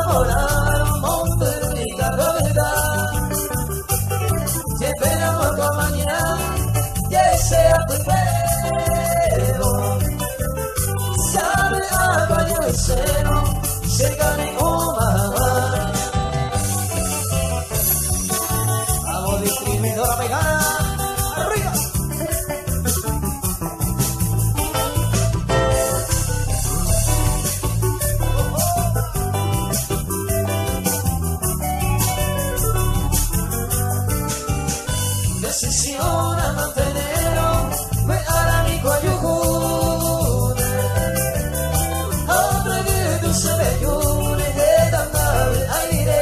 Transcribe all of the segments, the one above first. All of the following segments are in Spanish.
enamoraron, monte y carrera. Si esperamos por mañana, que sea primero. Sabe a baño de cero, se gane o más. Vamos, distribuidora vegana, arriba. Decisión a mantenerlo, me hará mi coyujune. Otra que tú se me yune, que tan mal aire.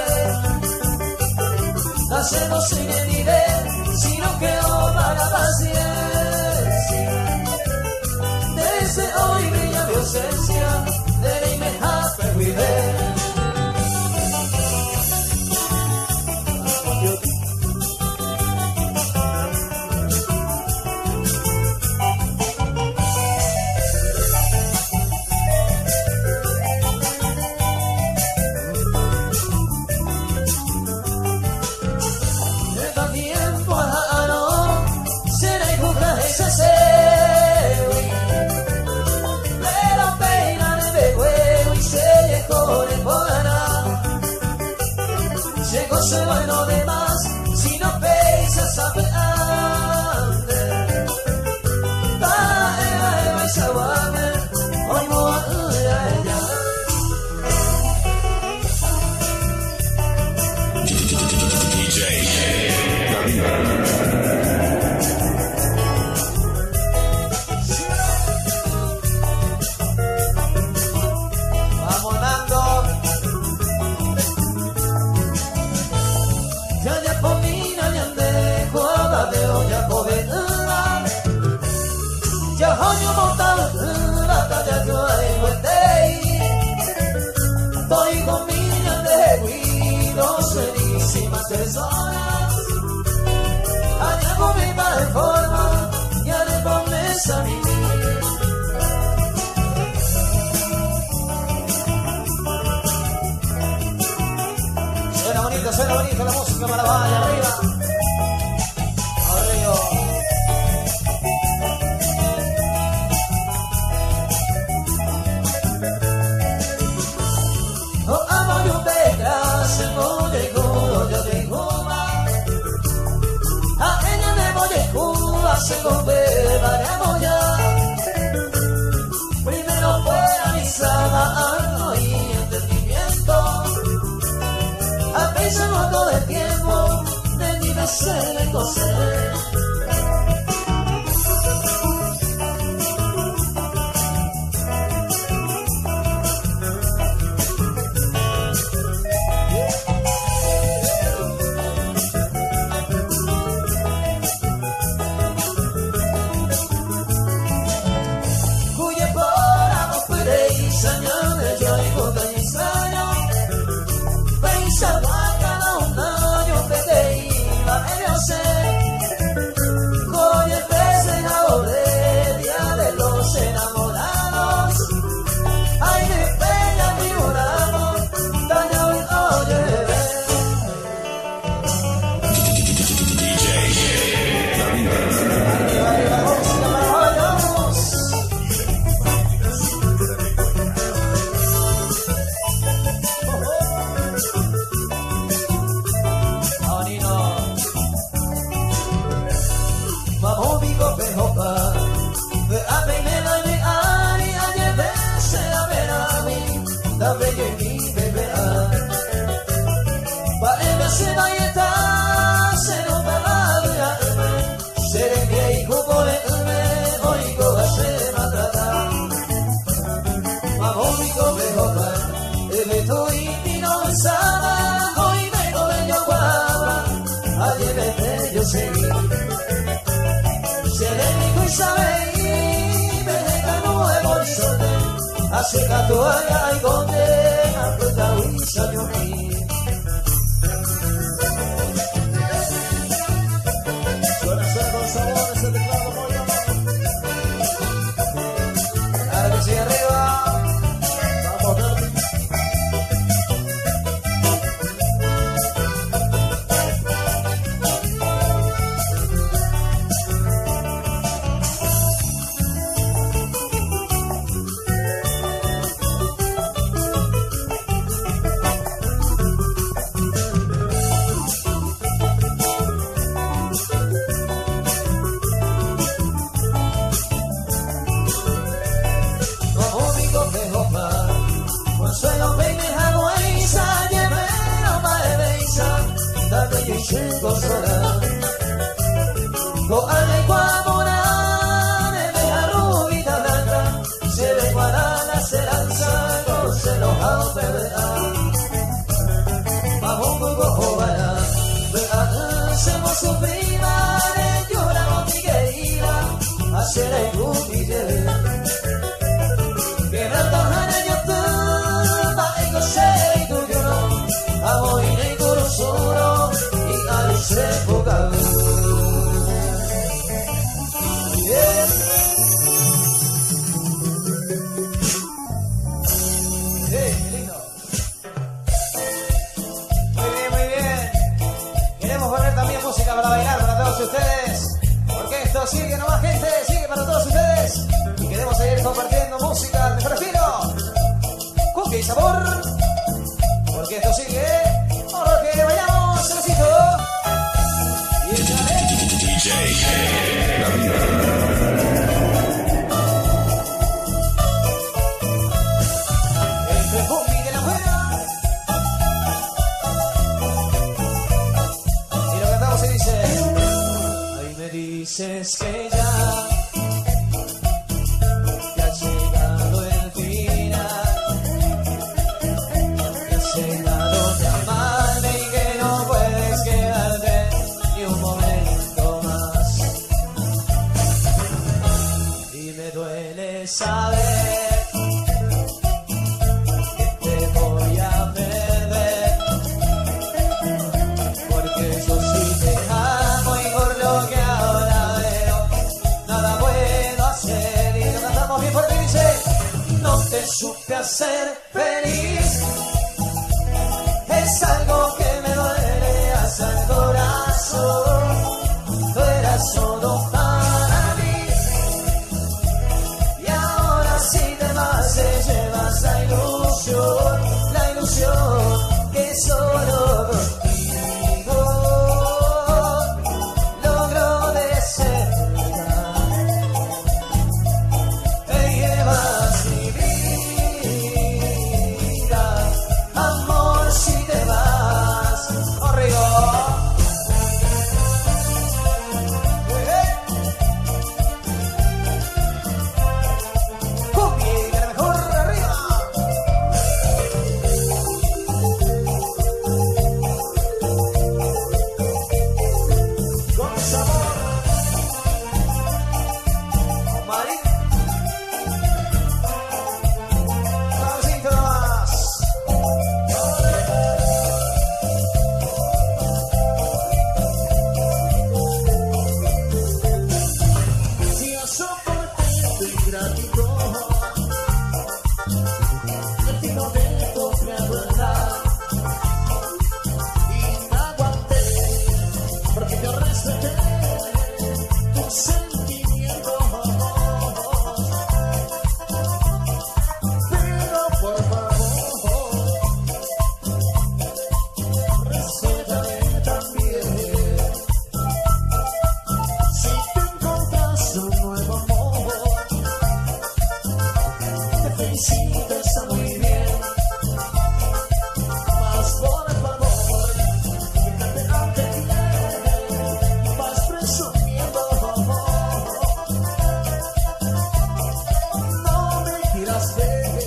Hacemos sin el nivel, sino que para paciencia. Desde hoy brilla mi ausencia, de me happy with it. Se va no de más si no pensas a peande. Tae vai sawane, hoy mo a ella. Vamos dando. Ya hoño montado la talla yo ahí estoy con millas de cuido serísimas personas. Allá con mi madre forma y haré promesa a mí. Suena bonito la música para vaya arriba. Se convertiremos ya. Primero fue avisada y entendimiento. Apenas todo el tiempo de mi deseo de coser. Asika toalla y gonde aputa wisa yumi. Suena con sabor ese teclado pollo. Ahora que sigue arriba. Vamos a ver. consolar. Coale guamona, negra rubita blanca, se ve guarana, se lanza, se los ha perderá. Vamos poco para, hacemos su prima, lloramos mi querida, hacer el humille. Que me antojaré yo tú, va y coser y tú lloro, amo y negro solo, y alice poca vez. Música para bailar para todos ustedes, porque esto sigue nomás, gente, sigue para todos ustedes y queremos seguir compartiendo música al mejor estilo, cumbia y sabor, porque esto sigue, ahora que bailamos, Celestito y el DJ La Vida. El perfume de la buena. Ahí me dices que ya ha llegado el final, que has llegado de amarme y que no puedes quedarte ni un momento más. Y me duele saber que te voy a perder, porque yo sí te amo y por lo que ahora veo nada puedo hacer. Y lo cantamos bien fuerte y dice: no te supe hacer feliz, es algo que me duele hasta el corazón. Tú eras solo para mí y ahora si te vas te llevas la ilusión que solo contigo logro de cerca. Te llevas mi vida, amor, si te vas. ¡Arriba! ¡Cumbia de la mejor! ¡Arriba! Con sabor, Marín. Suavecito nomás. Si yo soporté tu ingratitud, el tino de tu frialdad, y me aguanté porque yo respeté tus sentimientos. Pero por favor, respétame también. Si te encuentras un nuevo amor, te felicito, está muy bien. Mas por favor, quítate ante ti, vas presumiendo. No me quieras ver,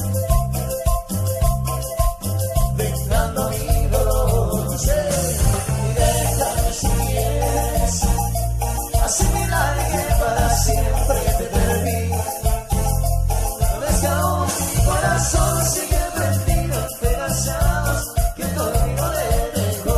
vengando mi dolor. Y déjame si quieres asimilar que para siempre te perdí. No ves que aún mi corazón sigue prendido en pedazos que el olvido le dejó.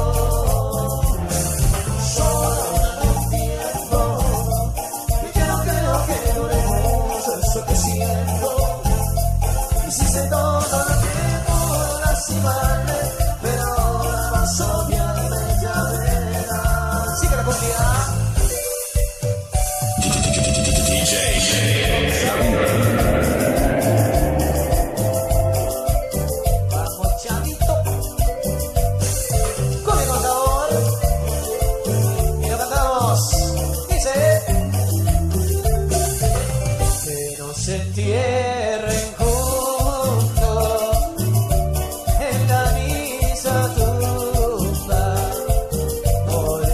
Solo dame un tiempo y yo no creo que dure mucho eso que siento. Hiciste todo lo que pudo lastimarme, pero ahora vas a odiarme, ya verás. Sigue la cumbia. Vamos, chavito. Come con sabor. Y lo cantamos. Dice: que no se entierren juntos en la misma tumba, por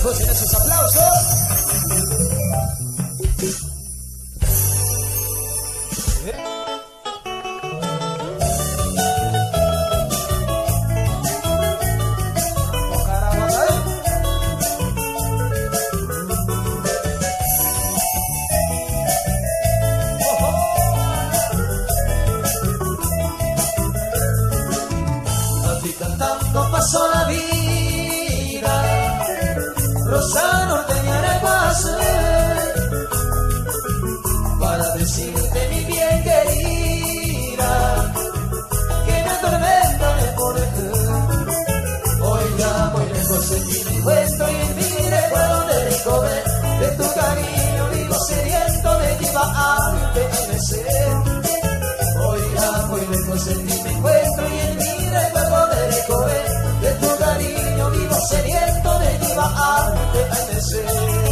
Escuchen esos aplausos. Cantando pasó la vida, Rosa Norteña era el pase, para decirte mi bien querida, que me atormenta el corazón. Hoy ya muy lejos en mi encuentro y en mi recuerdo de recoger de tu cariño vivo sediento me lleva a envejecer. Hoy ya muy lejos en mi encuentro y en mi recuerdo de recoger de tu cariño vivo sediento me lleva a envejecer.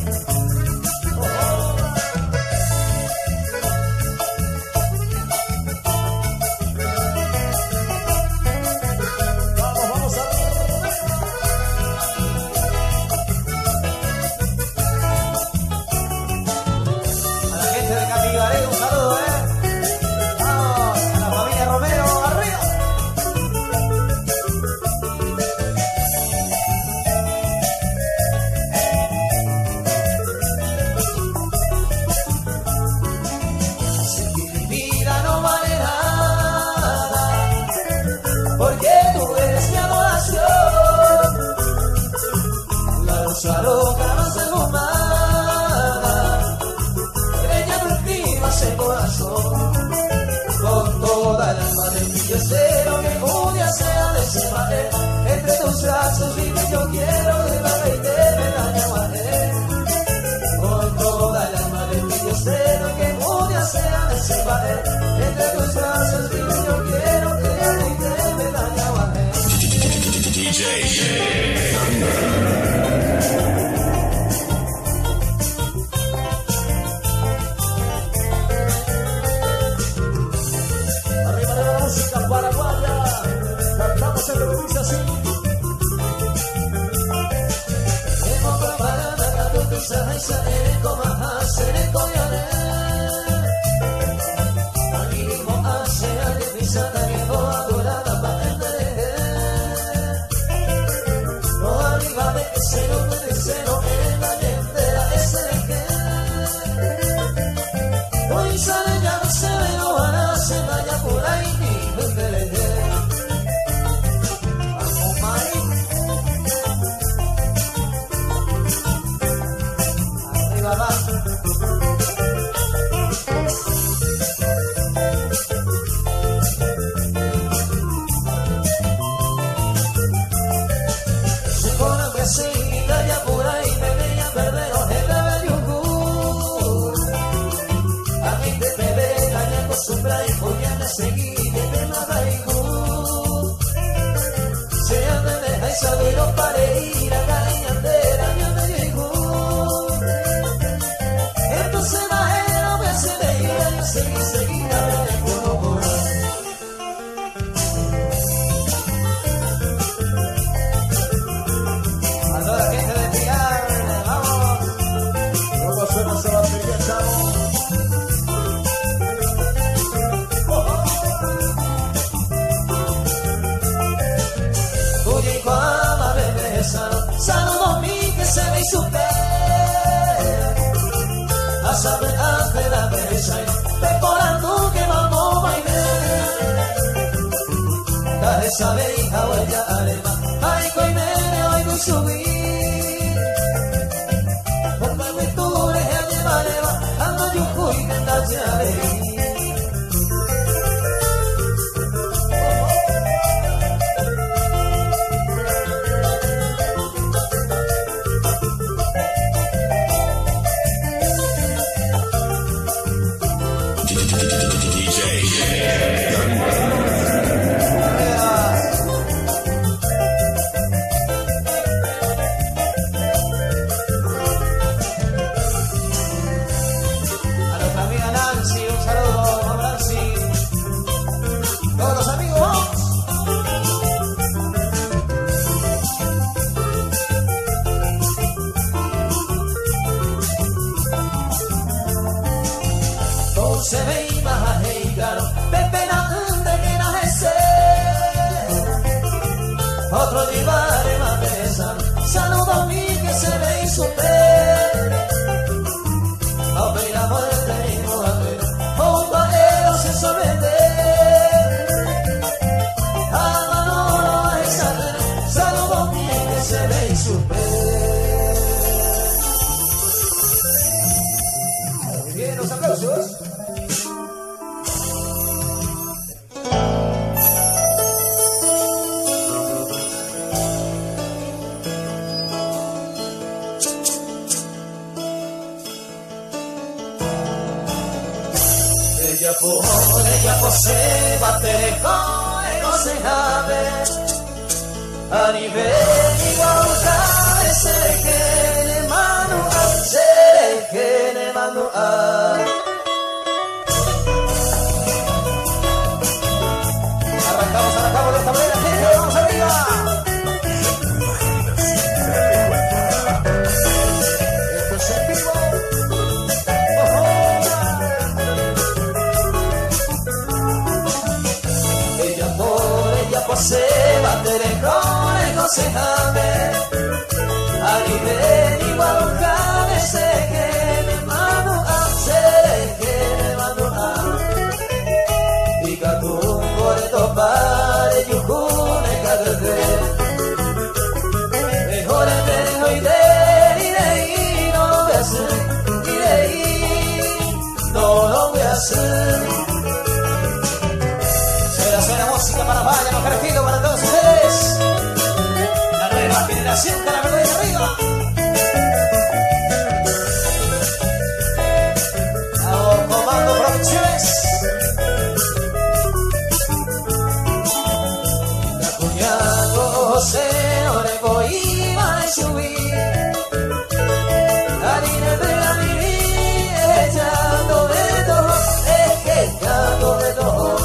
Loca no se fumada, ella cultiva ese corazón, con toda el alma de mi deseo que un día sea desembaré, entre tus brazos vive yo quiero de la y de daño con toda el alma de mi deseo que un día sea desembaré, entre tus brazos vive yo quiero de la y de daño DJ paraguaya, cantamos en realización. Hemos preparado la dulce y seré como a seré coyaré. Aquí mismo hace a revisada que no adorada para entender. No arriba de que se no puede ser o en la entera ese que. Hoy sale ya no se ve no van a se vaya por ahí. Sabero para ir a cañandera yo me digo entonces bajero me hace de ir a seguir a ver el cuerpo a toda la gente de Pilar vamos luego suena esa batería chavo. Saludos mi que se ve y supera a saber ante la belleza decorando que vamos a bailar caje sabe hija huella alema ay coimene hoy voy subir por la virtud es lleva leva ando yo fui que tallaré. se ve más claro, Pepe Nande que nace, otro llevaré más pesa, saludo a mí que se ve y super, a ver la muerte y no a ver, un barrero se sorprende, a Manolo a exaler, saludo a mí que se ve y super. Bien, los aplausos. Ella posee batere con no se sabe a nivel igual se que le mano se que le mano arrancamos los tableros, gente, vamos arriba. Esto es en vivo. Se batere con el no se sabe a nivel igual cabe se que me mano a se que me mano a y catu por topar y yujune cadete mejor en dejo y de no lo voy a hacer no lo voy a hacer. Suena música para Vaya, los crecidos para todos ustedes. La nueva generación que la verdad de arriba. Hago Comando Producciones. La cuñado José Orego iba a subir. Harina de la niña, echando de todo, echando de todo.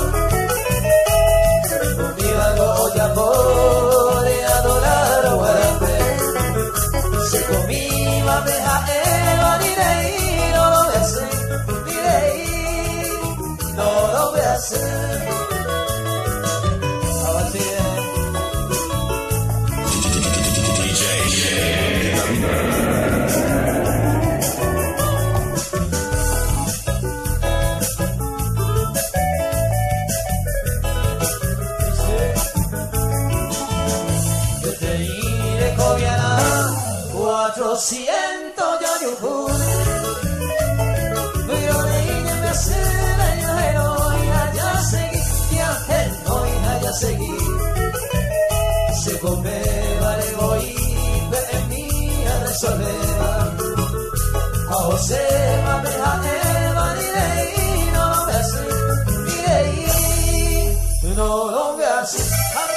Por adorar a Guarape se comía abeja el no lo voy a hacer, no lo voy a hacer. Siento ya yo pude, pero ella me hace la heroína, ya seguí, ya heroína, ya seguí. Se come, vale, voy, en mí a resolver. A José, mame, a Eva, ni no lo voy a hacer, no lo voy a hacer.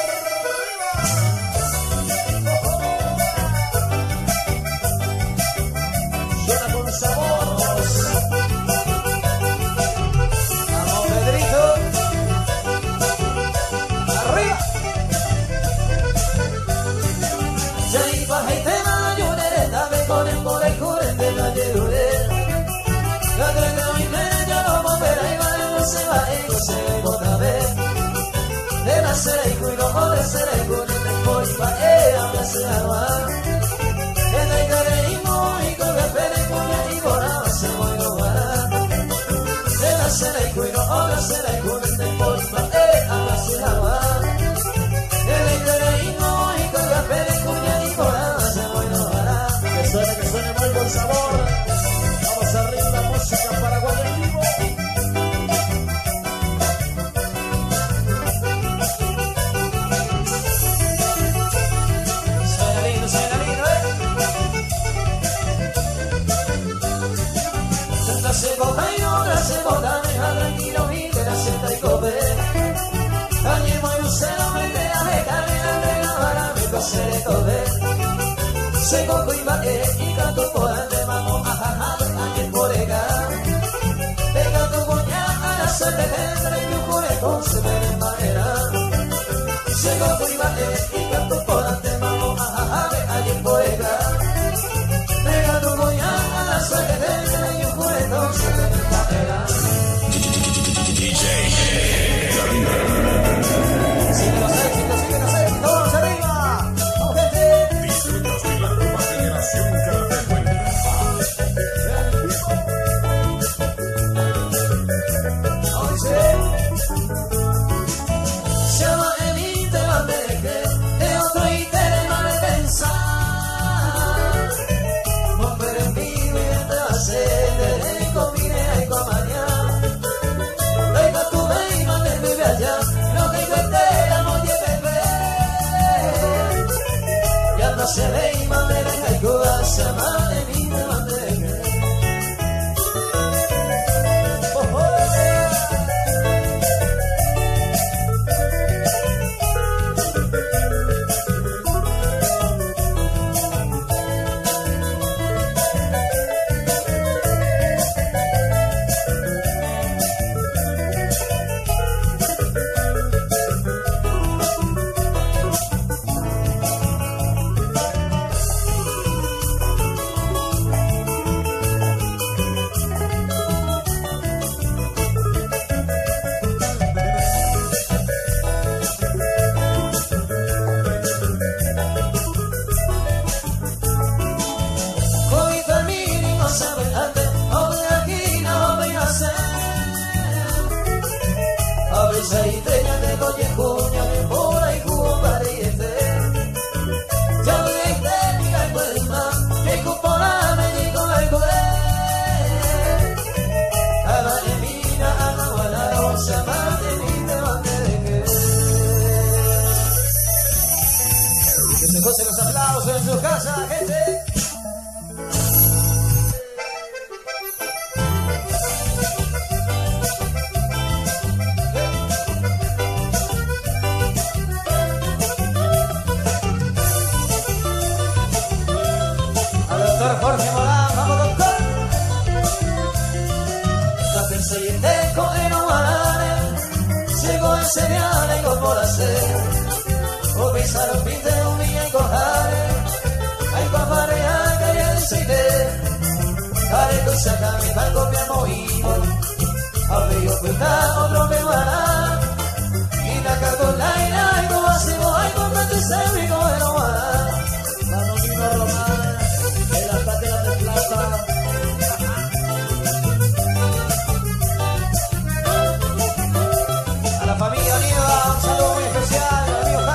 Será y cuido, será y cuido, por iba a me hace agua. En el careísmo y con el pene, cuña y borra, se voy a guardar. En la será y cuido, será y cuido, por iba a me hace agua. En el careísmo y con el pene, cuña y borra, se voy a guardar. Que suene muy con sabor. Vamos a abrir la música paraguaya en vivo. Se bota y ahora se bota, deja tranquilo y que la sienta y come. Allí muy lucero me deja de carne, de la vara me cose todo. Se cojo y va y canto por ande, vamos a jajar, aquí por acá. Te canto coña a la suerte tendré y un juguetón se ve de manera. Se cojo y va y canto por ande, vamos a jajar, aquí por acá. Te canto coña a la suerte tendré y un juguetón se ve de manera. Ahora se ve y madera y coda se ama de mi bandera. Entonces los aplausos en su casa, gente. Al doctor Jorge Morán, vamos doctor. La tercera y el teco en Omarane, llegó el cereal y como la sed. O pisaron pinte un día y cojare, ay papare, ay calle de seite, care con saca mi banco me ha movido, abrió cuenta otro me guará, y la cago la ira, ay como hacemos, ay con tanto y se me coge no guará, mano vino romana, de la patria de plata. A la familia unida, un saludo muy especial.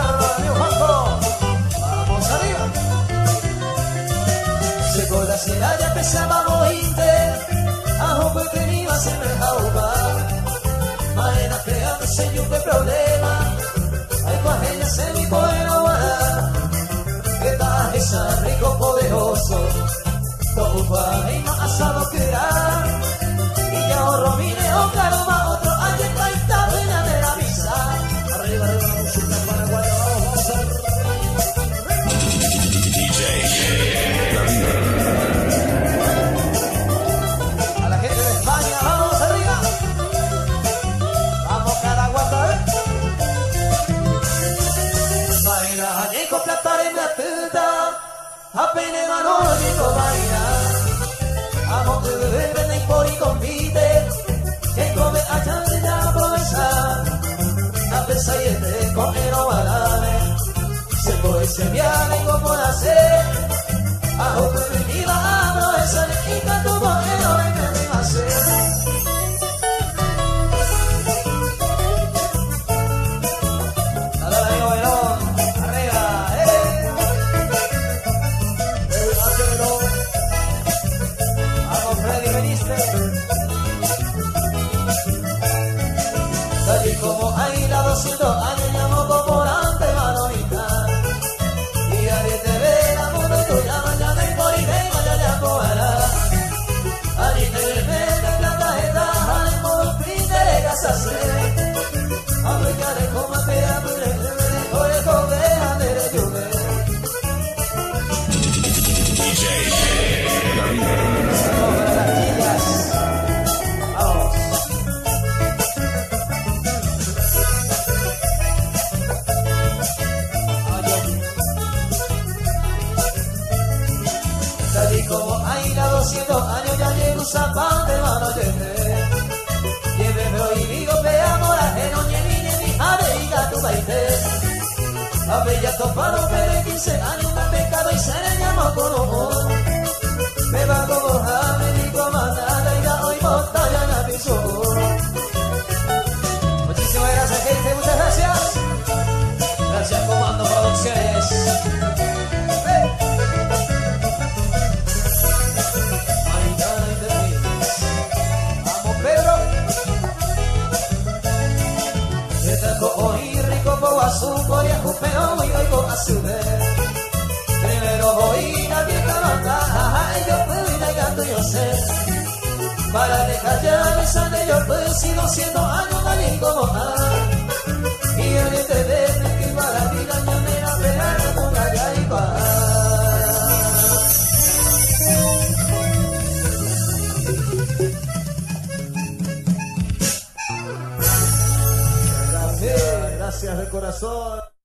La ciudad ya pesaba 20, ajo que tenía se me jauba, maena creándose yo qué problema, ay pues ella se mi bueno guará, que tal esa rico poderoso, todo para y no asado que era, y ya ahorro mire o caro más otro, ay que está pena de la misa, arriba arriba la música paraguaya, vamos a appena mano di tovaina, amo che beve nei pori convite, che come a tanti da promesa, a pensare come no valare, se poi se viene come la sed, amo che veniva a promesa, y canto come no veniva a ser. Tal y como hay la 200 años llamo como ante manonita y a 10 te ve la mano y tú llamas ya me por y vengo ya ya cogerá allí te ve de plata está al modo fin de casarse aplicaré como te apure por el cobeja de lluvia DJ como hay la 200 años ya llega un zapán de mano lleve prohibido veamos la ajeno ni jade y gato baite a bella topado pero 15 años me ha pecado y se le llamó con ojo me va como jame ni comandada y da hoy botalla en la piso. Muchísimas gracias gente, muchas gracias. Gracias Comando Producciones. Hoy rico por azúcar y a copeo y oigo a subir. hacer para dejar ya mis anillos, pues sigo siendo años de incomodar. Y alguien te debe que para ti la mañana pegar con la gaipa. Gracias de corazón.